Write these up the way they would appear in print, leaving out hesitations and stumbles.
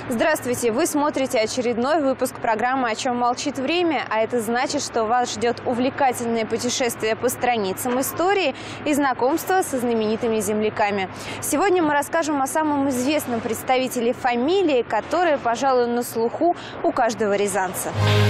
Здравствуйте! Вы смотрите очередной выпуск программы «О чем молчит время», а это значит, что вас ждет увлекательное путешествие по страницам истории и знакомство со знаменитыми земляками. Сегодня мы расскажем о самом известном представителе фамилии, которая, пожалуй, на слуху у каждого рязанца.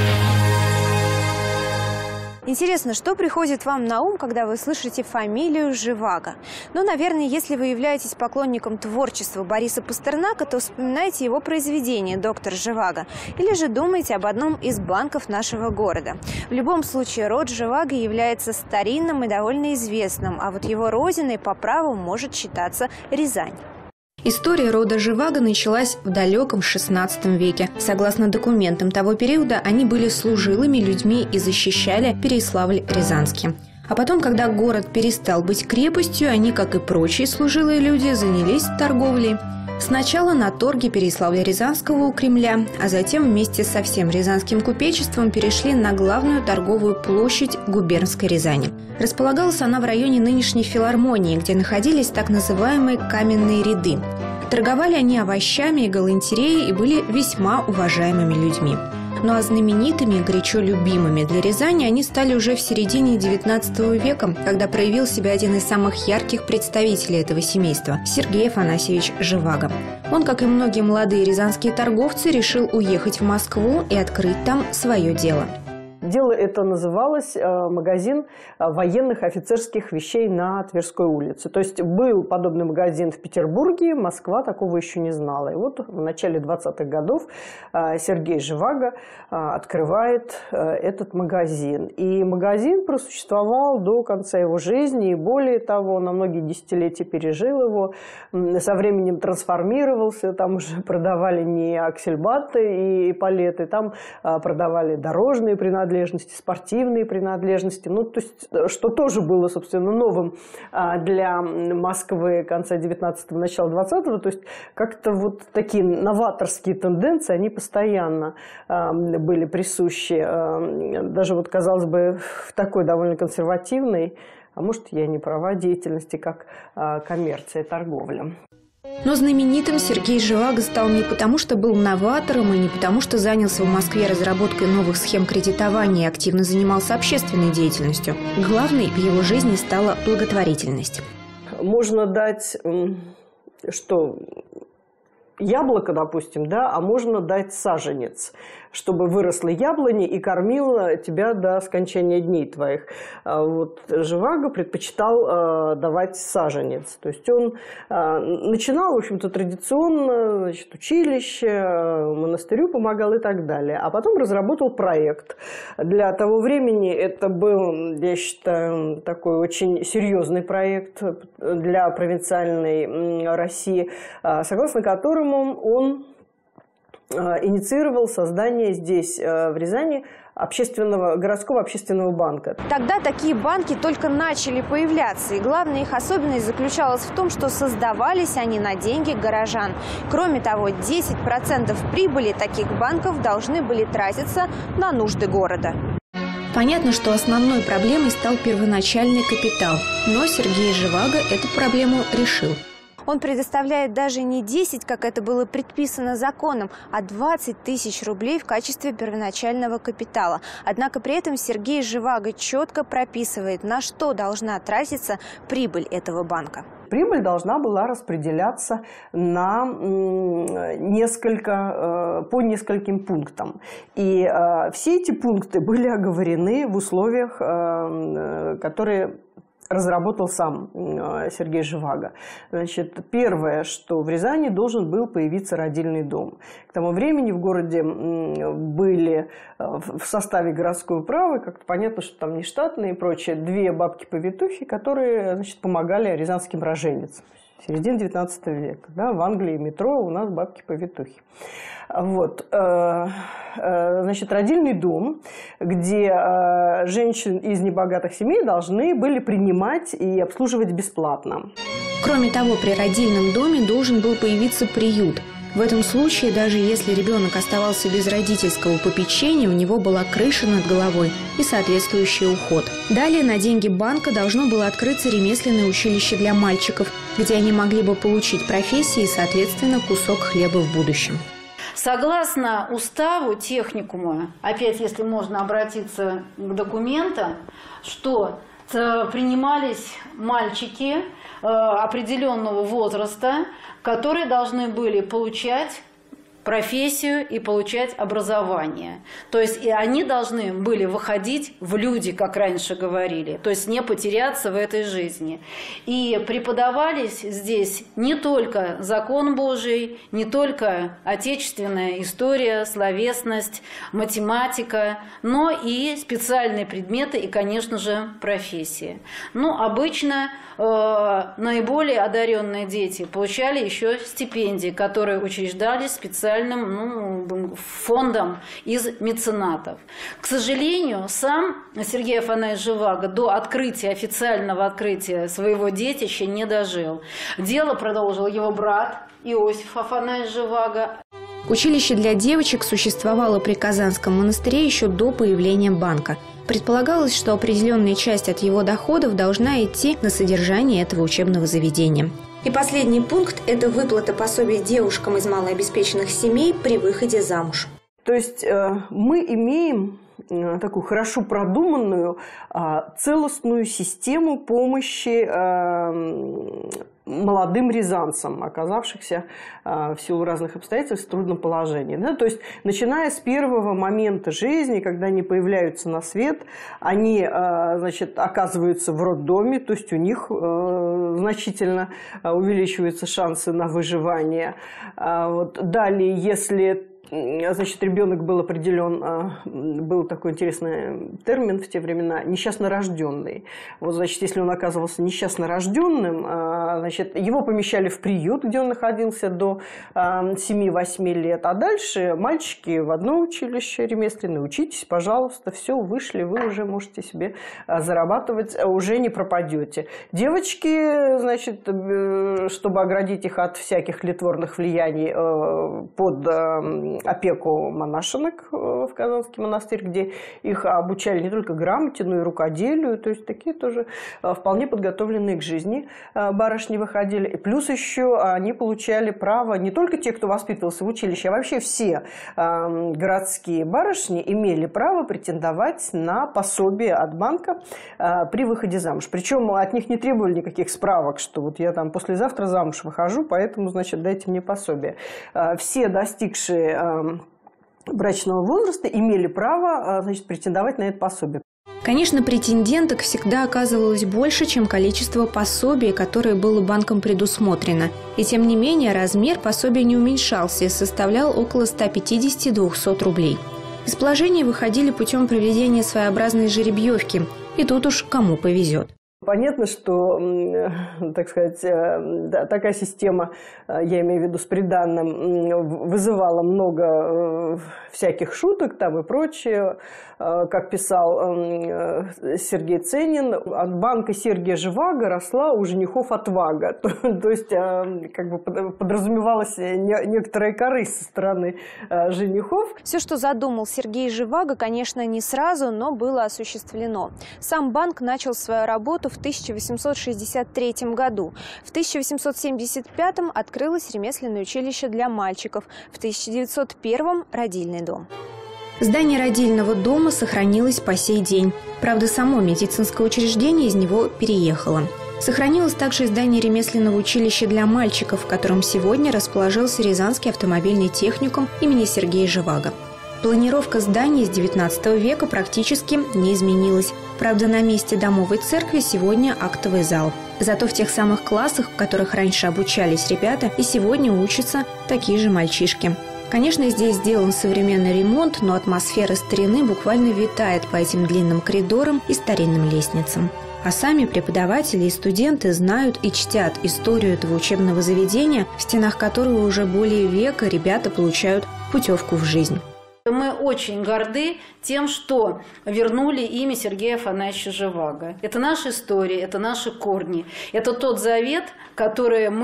Интересно, что приходит вам на ум, когда вы слышите фамилию Живаго? Ну, наверное, если вы являетесь поклонником творчества Бориса Пастернака, то вспоминаете его произведение «Доктор Живаго». Или же думаете об одном из банков нашего города. В любом случае, род Живаго является старинным и довольно известным, а вот его родиной по праву может считаться Рязань. История рода Живаго началась в далеком XVI веке. Согласно документам того периода, они были служилыми людьми и защищали Переяславль-Рязанский. А потом, когда город перестал быть крепостью, они, как и прочие служилые люди, занялись торговлей. Сначала на торге Переяславля-Рязанского у Кремля, а затем вместе со всем рязанским купечеством перешли на главную торговую площадь губернской Рязани. Располагалась она в районе нынешней филармонии, где находились так называемые каменные ряды. Торговали они овощами и галантереей и были весьма уважаемыми людьми. Ну а знаменитыми и горячо любимыми для Рязани они стали уже в середине XIX века, когда проявил себя один из самых ярких представителей этого семейства – Сергей Афанасьевич Живаго. Он, как и многие молодые рязанские торговцы, решил уехать в Москву и открыть там свое дело. Дело это называлось магазин военных офицерских вещей на Тверской улице. То есть был подобный магазин в Петербурге, Москва такого еще не знала. И вот в начале 20-х годов Сергей Живаго открывает этот магазин. И магазин просуществовал до конца его жизни, и более того, на многие десятилетия пережил его. Со временем трансформировался, там уже продавали не аксельбаты и палеты, там продавали дорожные принадлежности, спортивные принадлежности, ну, то есть, что тоже было, собственно, новым для Москвы конца 19-го, начала 20-го, то есть, как-то вот такие новаторские тенденции, они постоянно были присущи, даже вот, казалось бы, в такой довольно консервативной, а может, я не права, деятельности, как коммерция и торговля. Но знаменитым Сергей Живаго стал не потому, что был новатором, и не потому, что занялся в Москве разработкой новых схем кредитования и активно занимался общественной деятельностью. Главной в его жизни стала благотворительность. Можно дать, что яблоко, допустим, да, а можно дать саженец, чтобы выросла яблони и кормила тебя до скончания дней твоих. Вот Живаго предпочитал давать саженец. То есть он начинал, в общем-то, традиционно, значит, училище, монастырю помогал и так далее. А потом разработал проект. Для того времени это был, я считаю, такой очень серьезный проект для провинциальной России, согласно которому он инициировал создание здесь, в Рязани, городского общественного банка. Тогда такие банки только начали появляться, и главная их особенность заключалась в том, что создавались они на деньги горожан. Кроме того, 10% прибыли таких банков должны были тратиться на нужды города. Понятно, что основной проблемой стал первоначальный капитал, но Сергей Живаго эту проблему решил. Он предоставляет даже не 10, как это было предписано законом, а 20 тысяч рублей в качестве первоначального капитала. Однако при этом Сергей Живаго четко прописывает, на что должна тратиться прибыль этого банка. Прибыль должна была распределяться на по нескольким пунктам. И все эти пункты были оговорены в условиях, которые разработал сам Сергей Живаго. Значит, первое, что в Рязани должен был появиться родильный дом. К тому времени в городе были в составе городской управы, как-то понятно, что там не штатные и прочее, 2 бабки-повитухи, которые, значит, помогали рязанским роженицам. Середина 19 века. Да, в Англии метро у нас бабки-повитухи. Вот. Значит, родильный дом, где женщин из небогатых семей должны были принимать и обслуживать бесплатно. Кроме того, при родильном доме должен был появиться приют. В этом случае, даже если ребенок оставался без родительского попечения, у него была крыша над головой и соответствующий уход. Далее на деньги банка должно было открыться ремесленное училище для мальчиков, где они могли бы получить профессии и, соответственно, кусок хлеба в будущем. Согласно уставу техникума, опять, если можно обратиться к документам, что принимались мальчики определенного возраста, которые должны были получать профессию и получать образование. То есть и они должны были выходить в люди, как раньше говорили, то есть не потеряться в этой жизни. И преподавались здесь не только закон Божий, не только отечественная история, словесность, математика, но и специальные предметы и, конечно же, профессии. Ну, обычно наиболее одаренные дети получали еще стипендии, которые учреждались специальным фондом из меценатов. К сожалению, сам Сергей Афанасьевич Живаго до официального открытия своего детища не дожил. Дело продолжил его брат Иосиф Афанасьевич Живаго. Училище для девочек существовало при Казанском монастыре еще до появления банка. Предполагалось, что определенная часть от его доходов должна идти на содержание этого учебного заведения. И последний пункт – это выплата пособий девушкам из малообеспеченных семей при выходе замуж. То есть мы имеем такую хорошо продуманную, целостную систему помощи молодым рязанцам, оказавшихся в силу разных обстоятельств в трудном положении. Да? То есть, начиная с первого момента жизни, когда они появляются на свет, они, оказываются в роддоме, то есть у них значительно увеличиваются шансы на выживание. Далее, если ребенок был определен, был такой интересный термин в те времена, несчастно рожденный. Если он оказывался несчастно рожденным, его помещали в приют, где он находился до 7-8 лет, а дальше мальчики в одно училище ремесленное, учитесь, пожалуйста, все, вышли, вы уже можете себе зарабатывать, уже не пропадете. Девочки, чтобы оградить их от всяких литворных влияний под опеку монашенок в Казанский монастырь, где их обучали не только грамоте, но и рукоделию, то есть такие тоже вполне подготовленные к жизни барышни выходили. И плюс еще они получали право, не только те, кто воспитывался в училище, а вообще все городские барышни имели право претендовать на пособие от банка при выходе замуж. Причем от них не требовали никаких справок, что вот я там послезавтра замуж выхожу, поэтому, дайте мне пособие. Все достигшие брачного возраста имели право, претендовать на это пособие. Конечно, претенденток всегда оказывалось больше, чем количество пособий, которое было банком предусмотрено. И тем не менее, размер пособия не уменьшался и составлял около 150-200 рублей. Из положения выходили путем проведения своеобразной жеребьевки. И тут уж кому повезет. Понятно, что, такая система, я имею в виду с приданным, вызывала много всяких шуток там и прочее. Как писал Сергей Ценин, от банка Сергия Живаго росла у женихов отвага. То есть, подразумевалась некоторая корысть со стороны женихов. Все, что задумал Сергей Живаго, конечно, не сразу, но было осуществлено. Сам банк начал свою работу в 1863 году. В 1875 открылось ремесленное училище для мальчиков. В 1901 – родильный дом. Здание родильного дома сохранилось по сей день. Правда, само медицинское учреждение из него переехало. Сохранилось также здание ремесленного училища для мальчиков, в котором сегодня расположился Рязанский автомобильный техникум имени Сергея Живаго. Планировка здания с XIX века практически не изменилась. Правда, на месте домовой церкви сегодня актовый зал. Зато в тех самых классах, в которых раньше обучались ребята, и сегодня учатся такие же мальчишки. Конечно, здесь сделан современный ремонт, но атмосфера старины буквально витает по этим длинным коридорам и старинным лестницам. А сами преподаватели и студенты знают и чтят историю этого учебного заведения, в стенах которого уже более века ребята получают путевку в жизнь. Мы очень горды тем, что вернули имя Сергея Афанасьевича Живаго. Это наша история, это наши корни. Это тот завет, который мы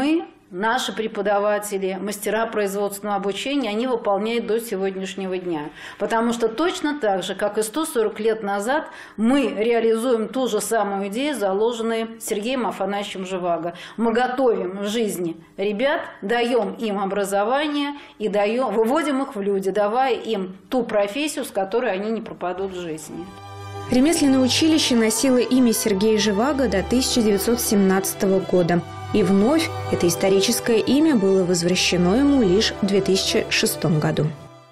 наши преподаватели, мастера производственного обучения, они выполняют до сегодняшнего дня. Потому что точно так же, как и 140 лет назад, мы реализуем ту же самую идею, заложенную Сергеем Афанасьевичем Живаго. Мы готовим в жизни ребят, даем им образование и выводим их в люди, давая им ту профессию, с которой они не пропадут в жизни. Ремесленное училище носило имя Сергея Живаго до 1917 года. И вновь это историческое имя было возвращено ему лишь в 2006 году.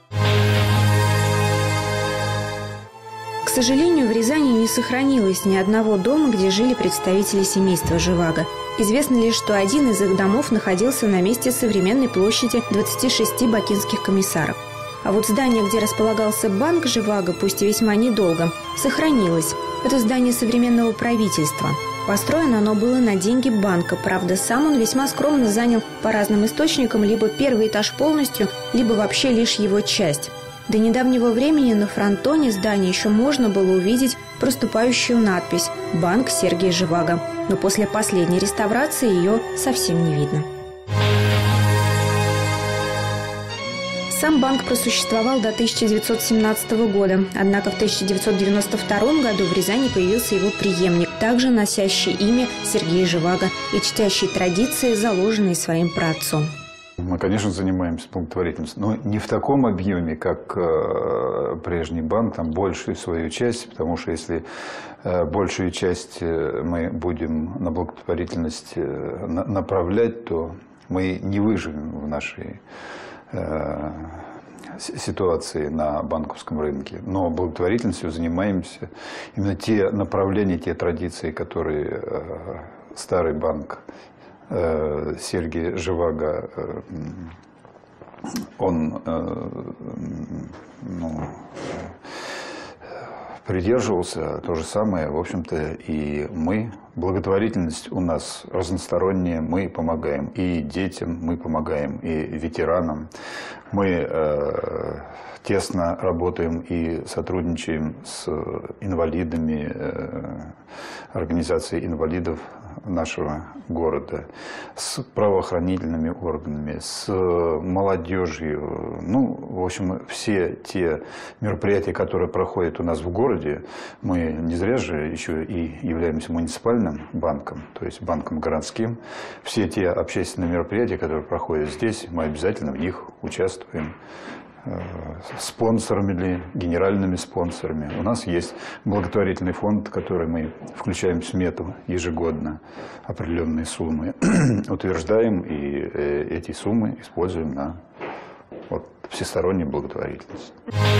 К сожалению, в Рязани не сохранилось ни одного дома, где жили представители семейства Живаго. Известно лишь, что один из их домов находился на месте современной площади 26 бакинских комиссаров. А вот здание, где располагался банк Живаго, пусть и весьма недолго, сохранилось. Это здание современного правительства. Построено оно было на деньги банка. Правда, сам он весьма скромно занял по разным источникам либо первый этаж полностью, либо вообще лишь его часть. До недавнего времени на фронтоне здания еще можно было увидеть проступающую надпись «Банк Сергия Живаго». Но после последней реставрации ее совсем не видно. Сам банк просуществовал до 1917 года, однако в 1992 году в Рязани появился его преемник, также носящий имя Сергея Живаго и чтящий традиции, заложенные своим праотцом. Мы, конечно, занимаемся благотворительностью, но не в таком объеме, как прежний банк, там большую свою часть, потому что если большую часть мы будем на благотворительность направлять, то мы не выживем в нашей ситуации на банковском рынке. Но благотворительностью занимаемся. Именно те направления, те традиции, которые старый банк Сергия Живаго, он придерживался, то же самое, в общем-то, и мы. Благотворительность у нас разносторонняя, мы помогаем и детям, мы помогаем и ветеранам. Мы тесно работаем и сотрудничаем с инвалидами, организацией инвалидов нашего города, с правоохранительными органами, с молодежью. Ну, в общем, все те мероприятия, которые проходят у нас в городе, мы не зря же еще и являемся муниципальным банком, то есть банком городским. Все те общественные мероприятия, которые проходят здесь, мы обязательно в них участвуем. Спонсорами или генеральными спонсорами. У нас есть благотворительный фонд, который мы включаем в смету ежегодно, определенные суммы утверждаем, и эти суммы используем на всестороннюю благотворительность.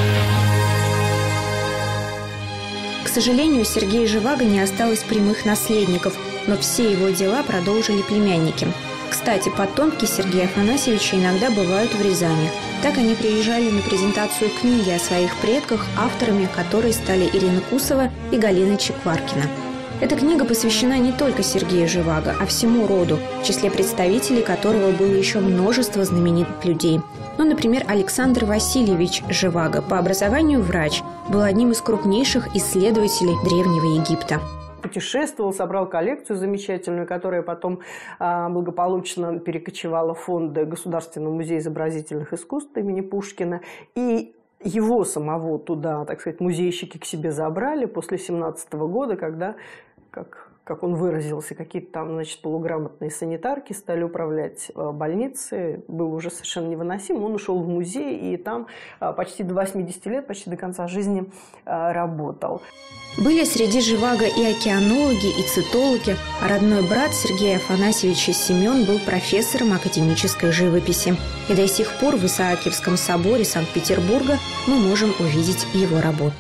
К сожалению, у Сергея Живаго не осталось прямых наследников, но все его дела продолжили племянники. Кстати, потомки Сергея Афанасьевича иногда бывают в Рязани. Так они приезжали на презентацию книги о своих предках, авторами которой стали Ирина Кусова и Галина Чекваркина. Эта книга посвящена не только Сергею Живаго, а всему роду, в числе представителей которого было еще множество знаменитых людей. Ну, например, Александр Васильевич Живаго, по образованию врач, был одним из крупнейших исследователей Древнего Египта. Путешествовал, собрал коллекцию замечательную, которая потом благополучно перекочевала в фонд Государственного музея изобразительных искусств имени Пушкина. И его самого туда, так сказать, музейщики к себе забрали после 1917 года, когда, как он выразился, какие-то там, значит, полуграмотные санитарки стали управлять больницей. Был уже совершенно невыносим. Он ушел в музей и там почти до 80 лет, почти до конца жизни работал. Были среди Живаго и океанологи, и цитологи, а родной брат Сергея Афанасьевича Семен был профессором академической живописи. И до сих пор в Исаакиевском соборе Санкт-Петербурга мы можем увидеть его работу.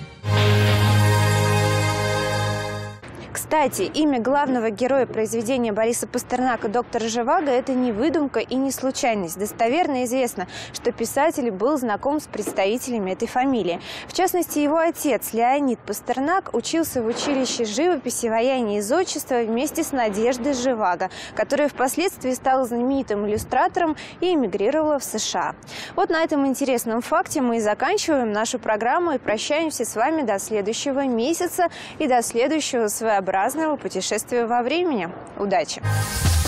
Кстати, имя главного героя произведения Бориса Пастернака «Доктор Живаго» – это не выдумка и не случайность. Достоверно известно, что писатель был знаком с представителями этой фамилии. В частности, его отец Леонид Пастернак учился в училище живописи, ваяния и зодчества вместе с Надеждой Живаго, которая впоследствии стала знаменитым иллюстратором и эмигрировала в США. Вот на этом интересном факте мы и заканчиваем нашу программу и прощаемся с вами до следующего месяца и до следующего своеобразного путешествия во времени. Удачи!